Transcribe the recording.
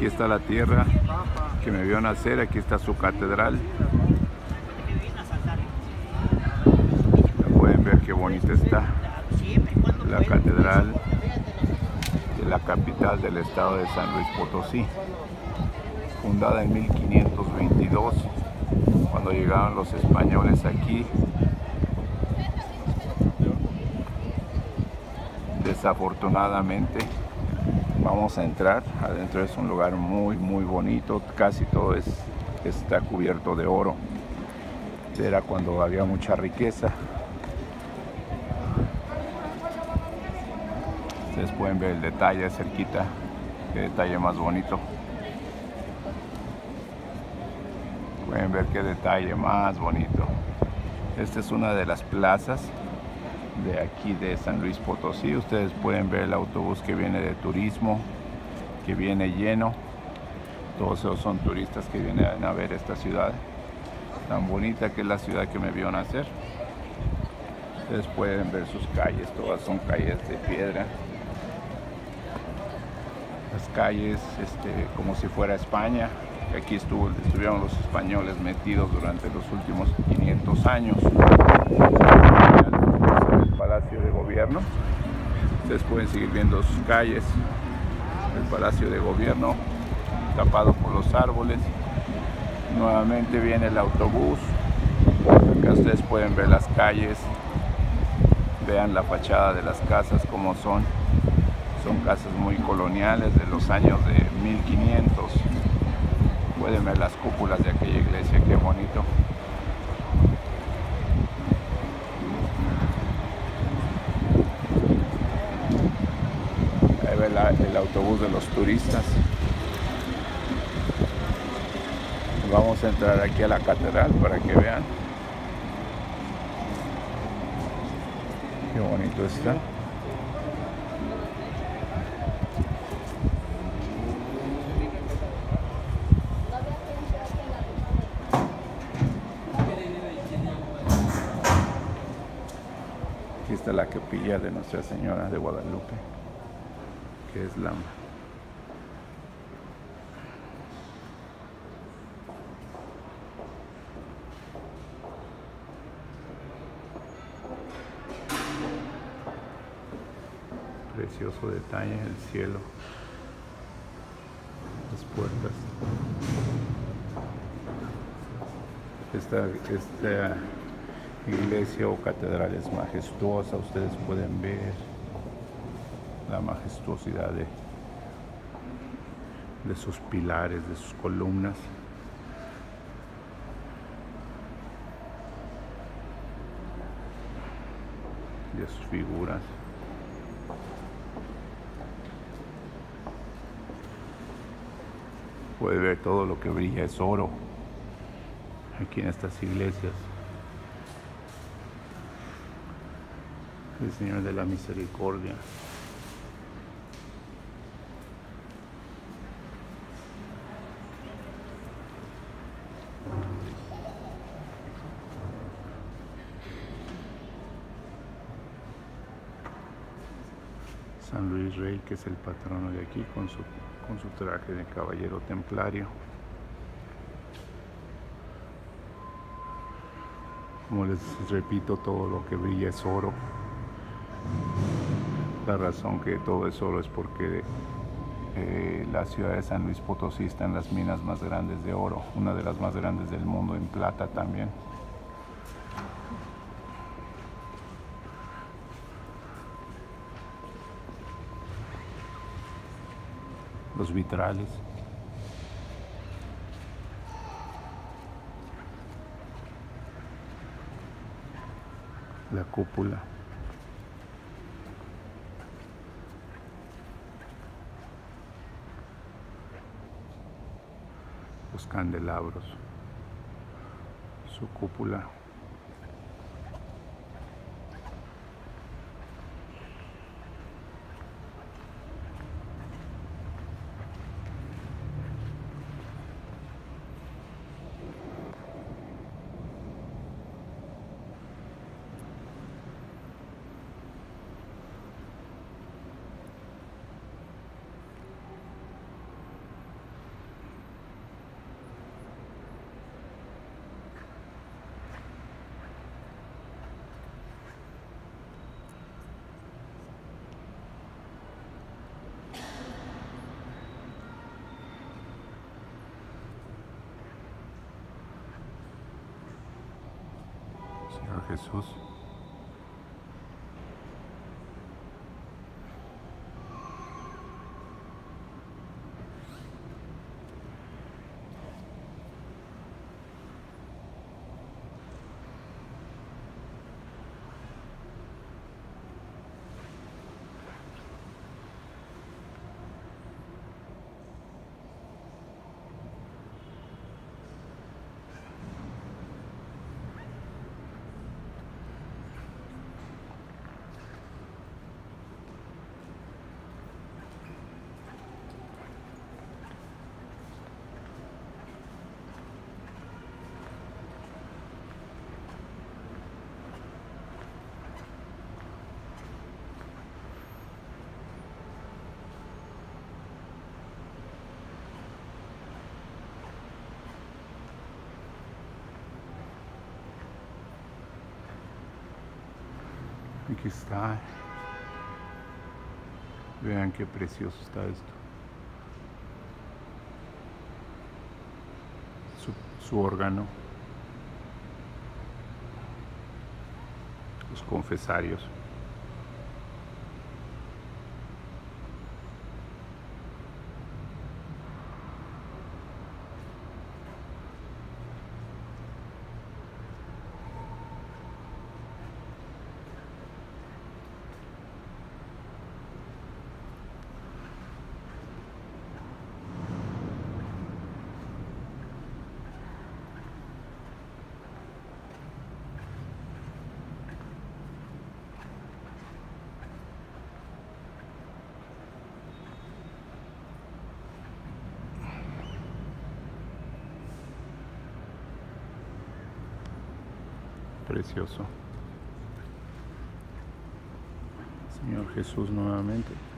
Aquí está la tierra que me vio nacer, aquí está su catedral. Pueden ver qué bonita está la catedral de la capital del estado de San Luis Potosí, fundada en 1522, cuando llegaron los españoles aquí. Desafortunadamente vamos a entrar adentro. Es un lugar muy bonito, casi todo está cubierto de oro. Era cuando había mucha riqueza. Ustedes pueden ver el detalle cerquita, qué detalle más bonito. Pueden ver qué detalle más bonito. Esta es una de las plazas de aquí de San Luis Potosí. Ustedes pueden ver el autobús que viene de turismo, que viene lleno. Todos esos son turistas que vienen a ver esta ciudad tan bonita que es la ciudad que me vio nacer. Ustedes pueden ver sus calles, todas son calles de piedra. Las calles como si fuera España. Aquí estuvieron los españoles metidos durante los últimos 500 años. El Palacio de Gobierno. Ustedes pueden seguir viendo sus calles. El Palacio de Gobierno tapado por los árboles. Nuevamente viene el autobús. Acá ustedes pueden ver las calles. Vean la fachada de las casas como son. Son casas muy coloniales de los años de 1500. Pueden ver las cúpulas de aquella iglesia, qué bonito. Ahí ve el autobús de los turistas. Vamos a entrar aquí a la catedral para que vean qué bonito está. Aquí está la capilla de Nuestra Señora de Guadalupe, que es la precioso detalle, el cielo, las puertas. Esta iglesia o catedral es majestuosa. Ustedes pueden ver la majestuosidad de sus pilares, de sus columnas. De sus figuras. Puede ver todo lo que brilla, es oro aquí en estas iglesias. El Señor de la Misericordia. San Luis Rey, que es el patrono de aquí, con su traje de caballero templario. Como les repito, todo lo que brilla es oro. La razón que todo es oro es porque la ciudad de San Luis Potosí está en las minas más grandes de oro, una de las más grandes del mundo, en plata también. Los vitrales. La cúpula. Los candelabros. Su cúpula. Señor Jesús. Aquí está. Vean qué precioso está esto. Su órgano. Los confesarios. Precioso. Señor Jesús nuevamente.